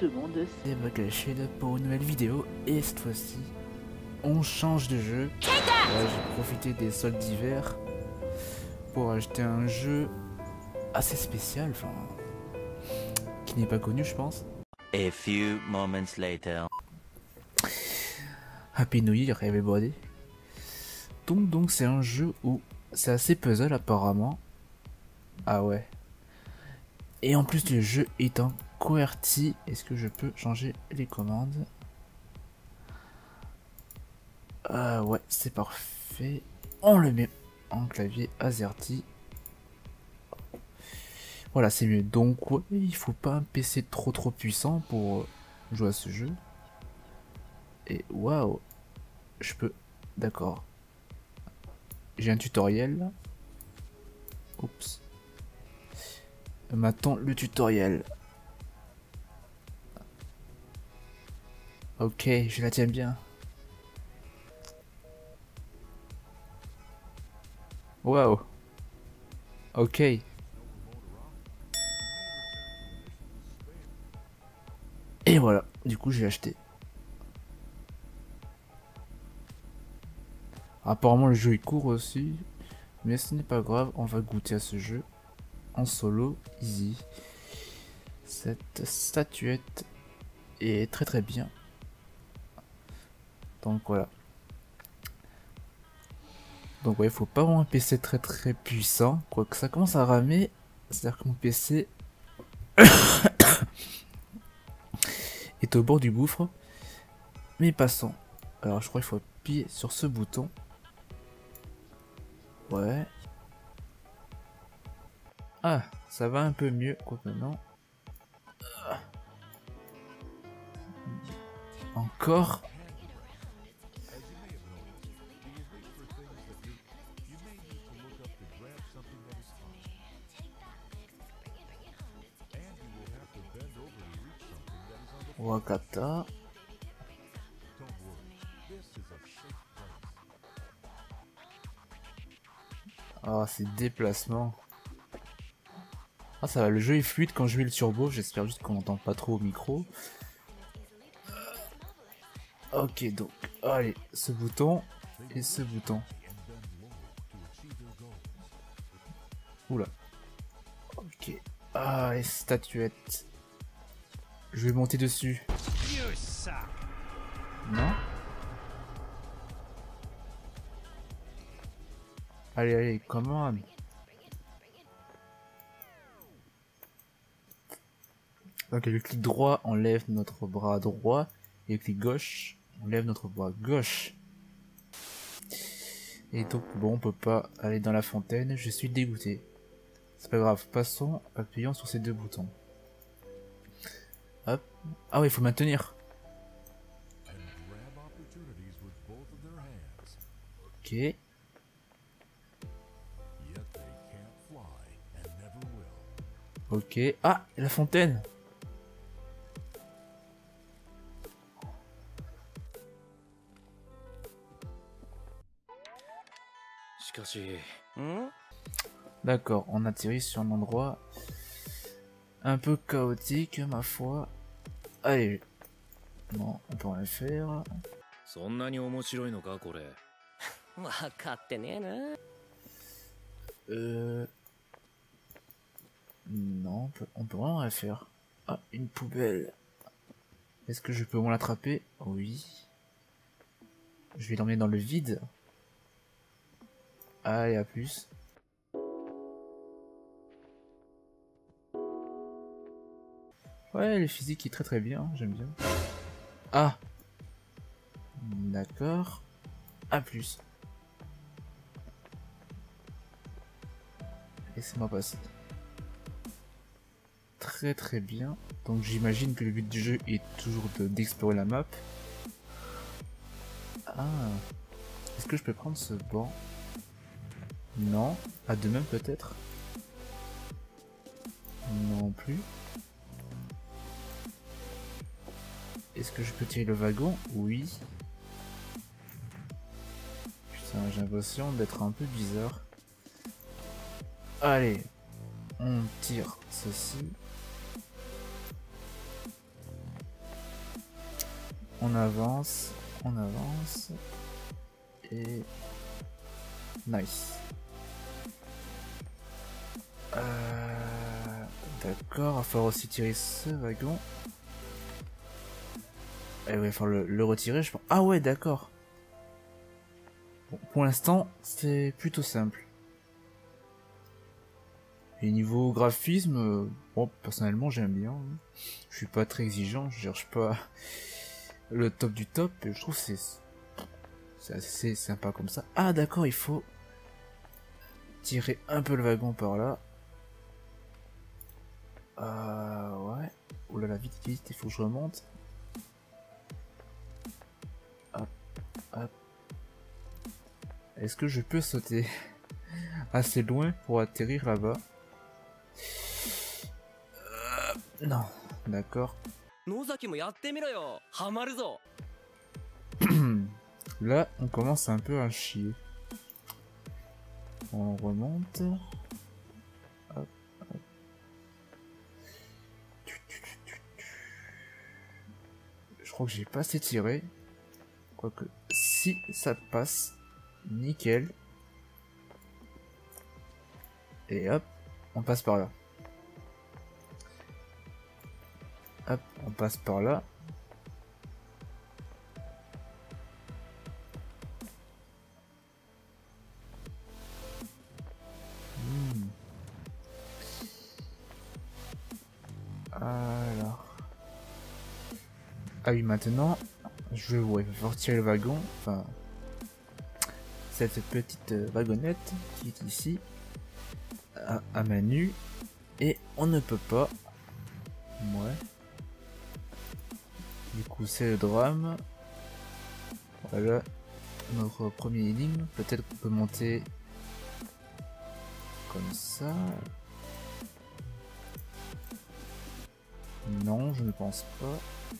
tout le monde, c'est Bagashade pour une nouvelle vidéo et cette fois-ci on change de jeu. Là j'ai profité des soldes d'hiver pour acheter un jeu assez spécial, enfin qui n'est pas connu je pense. A few moments later. Happy New Year everybody. Donc c'est un jeu où c'est assez puzzle apparemment. Ah ouais. Et en plus le jeu est en QWERTY. Est-ce que je peux changer les commandes? Ouais, c'est parfait. On le met en clavier AZERTY. Voilà, c'est mieux. Donc ouais, il faut pas un PC trop puissant pour jouer à ce jeu. Et waouh, je peux... D'accord. J'ai un tutoriel là. Oups. Maintenant le tutoriel. Ok, je la tiens bien. Waouh. Ok. Et voilà, du coup j'ai acheté. Apparemment le jeu est court aussi, mais ce n'est pas grave, on va goûter à ce jeu en solo, easy. Cette statuette est très bien. Donc voilà. Donc ouais, il faut pas avoir un PC très puissant, quoique ça commence à ramer, c'est-à-dire que mon PC est au bord du gouffre. Mais passons. Alors je crois qu'il faut appuyer sur ce bouton. Ouais. Ah, ça va un peu mieux, quoique non. Encore. Wakata. Ah, c'est déplacement. Ah, ça va, le jeu est fluide quand je mets le turbo. J'espère juste qu'on n'entend pas trop au micro. Ok, donc, allez, ce bouton et ce bouton. Oula. Ok. Ah, les statuettes. Je vais monter dessus. Non? Allez, come on. Donc le clic droit, on lève notre bras droit. Et le clic gauche, on lève notre bras gauche. Et donc bon, on peut pas aller dans la fontaine, je suis dégoûté. C'est pas grave, passons, appuyons sur ces deux boutons. Hop. Ah ouais, il faut maintenir. Ok. Ok. Ah, la fontaine. D'accord, on atterrit sur un endroit un peu chaotique, ma foi. Allez. Non, on peut rien faire. Non, on peut vraiment rien faire. Ah, une poubelle. Est-ce que je peux au moins l'attraper? Oui. Je vais l'emmener dans le vide. Allez, à plus. Ouais, le physique est très bien, j'aime bien. Ah. D'accord. À plus. Laissez-moi passer. Très bien. Donc j'imagine que le but du jeu est toujours d'explorer la map. Ah. Est-ce que je peux prendre ce banc? Non. À deux même peut-être? Non plus. Est-ce que je peux tirer le wagon? Oui. Putain, j'ai l'impression d'être un peu bizarre. Allez. On tire ceci. On avance. On avance. Et... Nice. D'accord, il va falloir aussi tirer ce wagon. Et ouais, il va falloir le retirer, je pense. Ah ouais, d'accord. Bon, pour l'instant, c'est plutôt simple. Et niveau graphisme, bon, personnellement, j'aime bien. Je suis pas très exigeant, je cherche pas le top du top. Et je trouve que c'est assez sympa comme ça. Ah d'accord, il faut tirer un peu le wagon par là. Ouais. Oulala, vite, vite, il faut que je remonte. Hop, hop. Est-ce que je peux sauter assez loin pour atterrir là-bas? Non, d'accord. Là, on commence un peu à chier. On remonte. Hop, hop. Je crois que j'ai pas assez tiré. Quoique, si ça passe, nickel. Et hop, on passe par là. Hop, on passe par là. Alors. Ah oui, maintenant, je vois, il va falloir tirer le wagon. Enfin, cette petite wagonnette qui est ici, à main nue. Et on ne peut pas. Ouais. Du coup, c'est le drame. Voilà notre premier énigme. Peut-être qu'on peut monter comme ça. Non, je ne pense pas.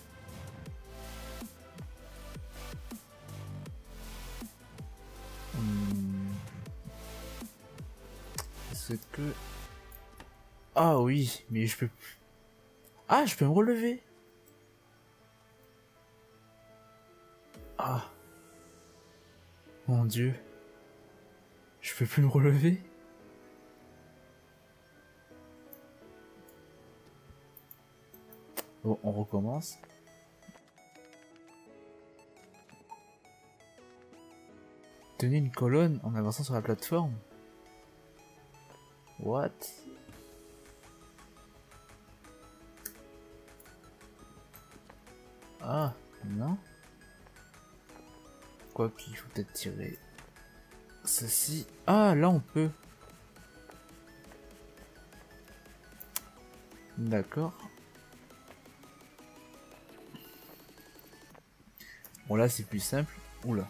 Est-ce que... Ah oui, mais je peux... Ah, je peux me relever. Ah. Mon Dieu. Je peux plus me relever. Bon, on recommence. Tenez une colonne en avançant sur la plateforme. What? Ah, non. Quoi qu'il faut peut-être tirer ceci. Ah, là on peut. D'accord. Bon là c'est plus simple. Oula.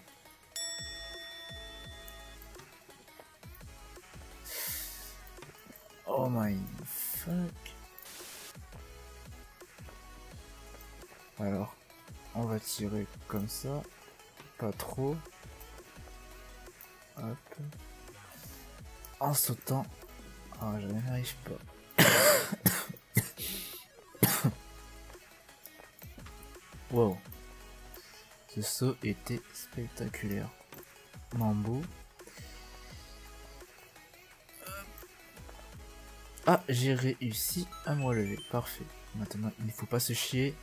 Oh my fuck. Alors, on va tirer comme ça. Pas trop. Hop. En sautant. Ah, je n'y arrive pas. Wow. Ce saut était spectaculaire. Mambo. Ah, j'ai réussi à me relever. Parfait. Maintenant, il ne faut pas se chier.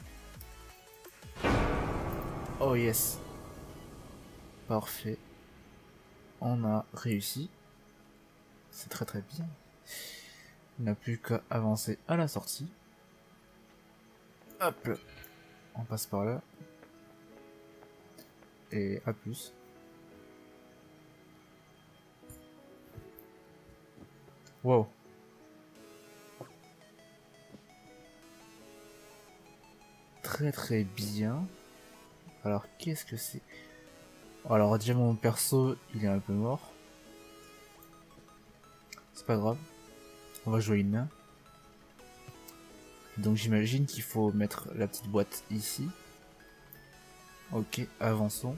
Oh yes. Parfait. On a réussi. C'est très très bien. Il n'a plus qu'à avancer à la sortie. Hop. On passe par là. Et à plus. Wow. Très très bien. Alors qu'est-ce que c'est? Alors déjà mon perso il est un peu mort. C'est pas grave. On va jouer une main. Donc j'imagine qu'il faut mettre la petite boîte ici. Ok, avançons.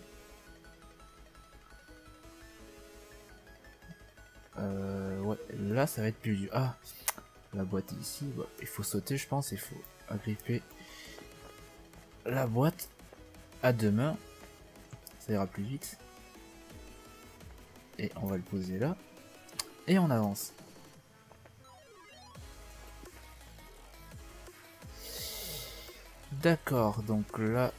Ouais, là ça va être plus dur. Ah, la boîte est ici. Bah, il faut sauter je pense, il faut agripper la boîte. à deux mains. Ça ira plus vite. Et on va le poser là. Et on avance. D'accord, donc là...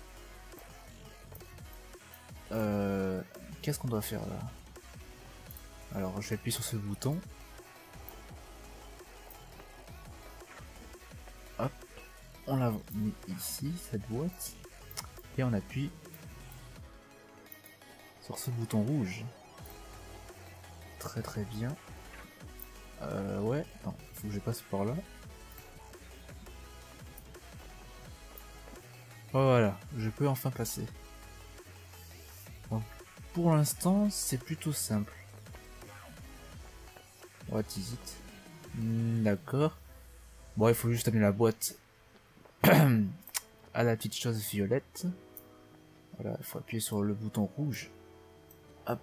qu'est-ce qu'on doit faire là? Alors j'appuie sur ce bouton. Hop. On l'a mis ici, cette boîte. Et on appuie sur ce bouton rouge. Très très bien. Ouais, non, faut que je passe par là. Voilà, je peux enfin passer. Bon, pour l'instant, c'est plutôt simple. What is it? D'accord. Bon, il faut juste amener la boîte à la petite chose violette. Voilà, il faut appuyer sur le bouton rouge. Hop.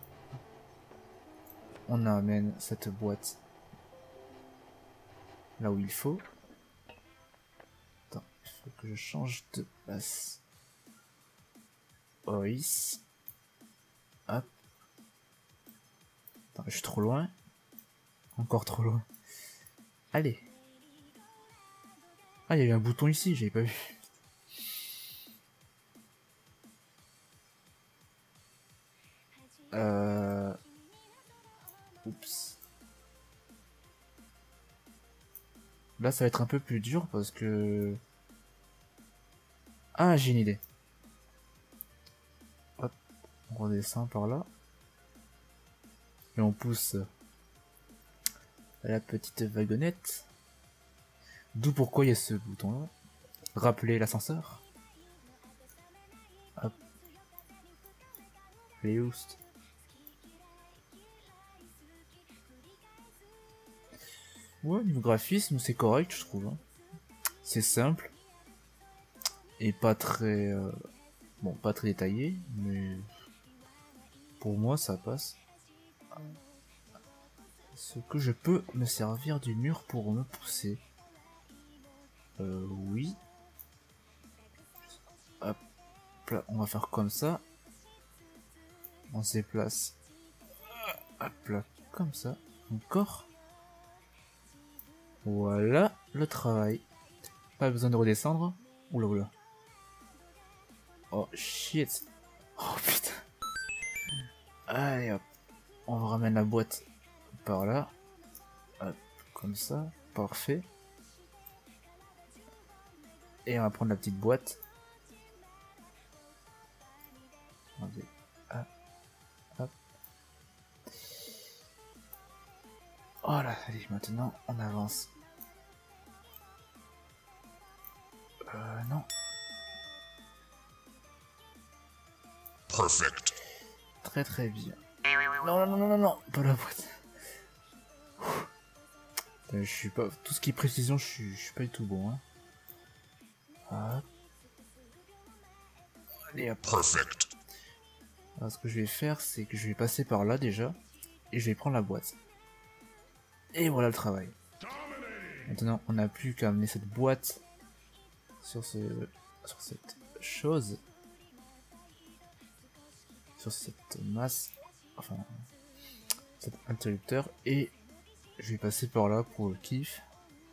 On amène cette boîte là où il faut. Attends, il faut que je change de place. Oui. Hop. Attends, je suis trop loin. Encore trop loin. Allez. Ah, il y a eu un bouton ici, j'avais pas vu. Oups. Là, ça va être un peu plus dur parce que... Ah, j'ai une idée. Hop, on redescend par là. Et on pousse la petite wagonnette. D'où pourquoi il y a ce bouton-là. Rappeler l'ascenseur. Hop. Les houstes. Ouais, niveau graphisme, c'est correct, je trouve. Hein. C'est simple. Et pas très... Bon, pas très détaillé, mais... Pour moi, ça passe. Est-ce que je peux me servir du mur pour me pousser? Oui. Hop là, on va faire comme ça. On se déplace. Hop là, comme ça. Encore. Voilà le travail. Pas besoin de redescendre. Oula oula. Oh shit. Oh putain. Allez hop. On ramène la boîte par là. Hop, comme ça. Parfait. Et on va prendre la petite boîte. Hop, hop. Voilà, allez, maintenant on avance. Non. Perfect. Très très bien. Non, non, non, non, non, non, pas la boîte. Je suis pas... Tout ce qui est précision, je suis pas du tout bon. Hein. Hop. Allez, hop. Perfect. Alors, ce que je vais faire, c'est que je vais passer par là déjà. Et je vais prendre la boîte. Et voilà le travail. Maintenant, on n'a plus qu'à amener cette boîte sur cette chose. Sur cette masse. Enfin, cet interrupteur. Et je vais passer par là pour le kiff.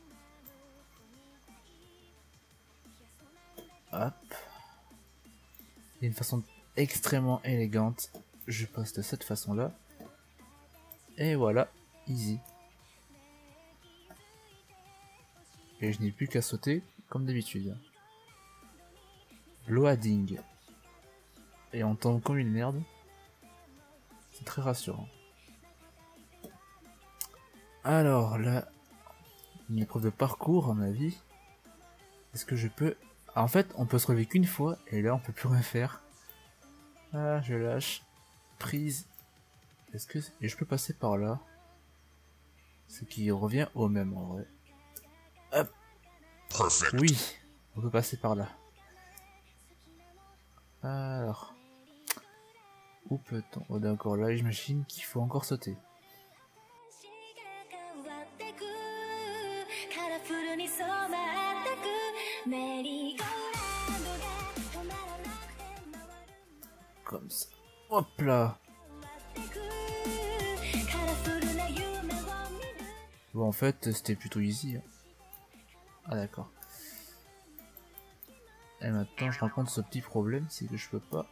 Hop. D'une façon extrêmement élégante, je passe de cette façon là. Et voilà, easy. Et je n'ai plus qu'à sauter comme d'habitude. Loading. Et on tombe comme une merde. C'est très rassurant. Alors là, une épreuve de parcours à mon avis. Est-ce que je peux... Ah, en fait, on peut se relever qu'une fois et là on peut plus rien faire. Ah, je lâche. Prise. Est-ce que... Et je peux passer par là. Ce qui revient au même en vrai. Hop. Perfect. Oui, on peut passer par là. Alors. Où peut-on? Oh d'accord, là j'imagine qu'il faut encore sauter. Hop là. Bon, en fait, c'était plutôt easy. Hein. Ah, d'accord. Et maintenant, je rencontre ce petit problème, c'est que je peux pas.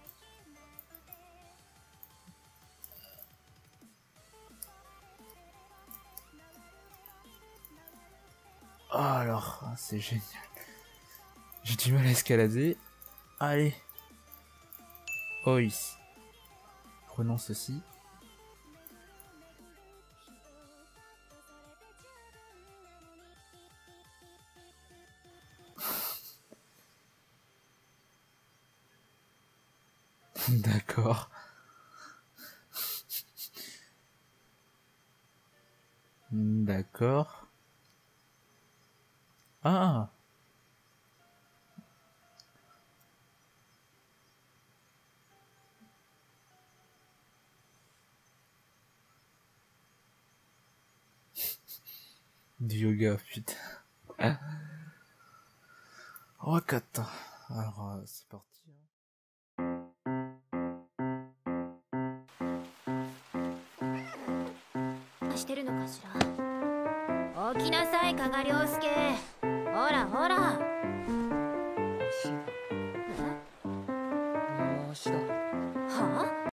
Oh, alors, c'est génial. J'ai du mal à escalader. Allez. Oh, ici. Prenons ceci. D'accord. D'accord. Ah. Du yoga, putain. Oh, kata. Alors, c'est parti. してるのかしら。起きなさい、加賀亮介。ほらほら。